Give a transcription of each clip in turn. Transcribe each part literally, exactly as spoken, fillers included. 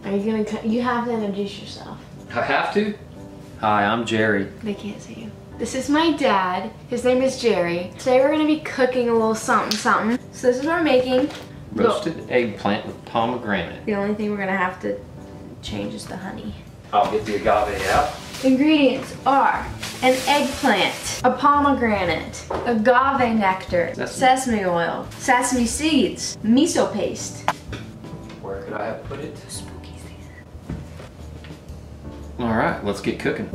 Are you gonna, co- you have to introduce yourself. I have to? Hi, I'm Jerry. They can't see you. This is my dad. His name is Jerry. Today we're gonna be cooking a little something something. So this is what we're making. Roasted eggplant with pomegranate. The only thing we're gonna have to change is the honey. I'll get the agave out. Ingredients are an eggplant, a pomegranate, agave nectar, Sesame. sesame oil, sesame seeds, miso paste. Where could I have put it? Spooky season. All right, let's get cooking.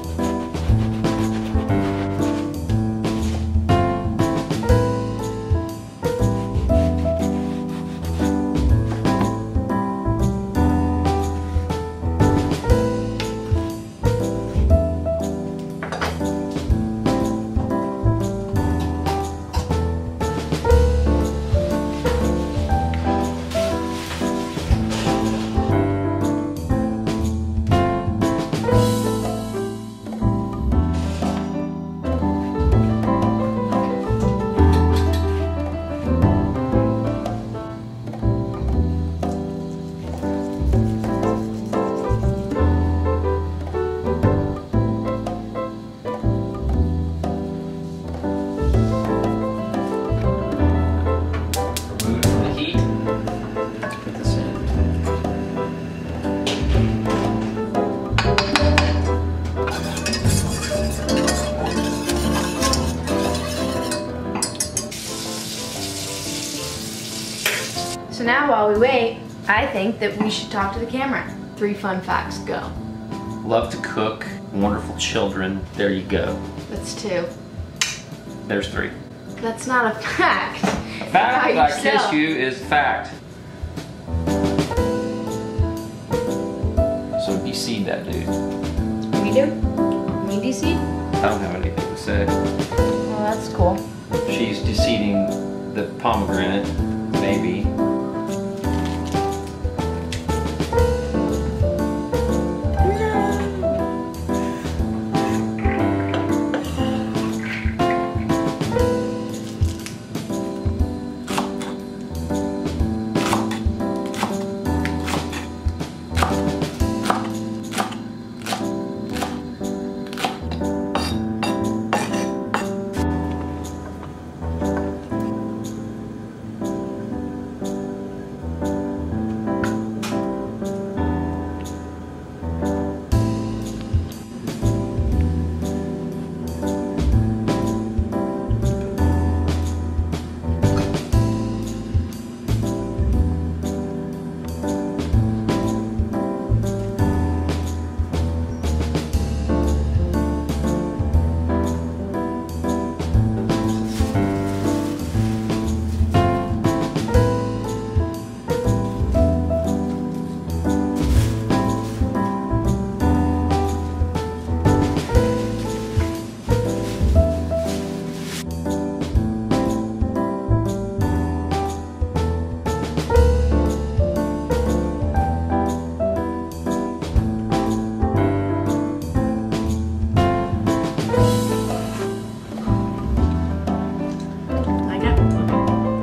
So now while we wait, I think that we should talk to the camera. Three fun facts, go. Love to cook, wonderful children. There you go. That's two. There's three. That's not a fact. Fact, About I kiss yourself. you is fact. So D C'd that dude. We do? Me D C? I don't have anything to say. Well, that's cool. She's deceiving the pomegranate, maybe.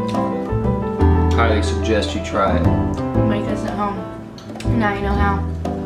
Highly suggest you try it. Make us at home. Now you know how.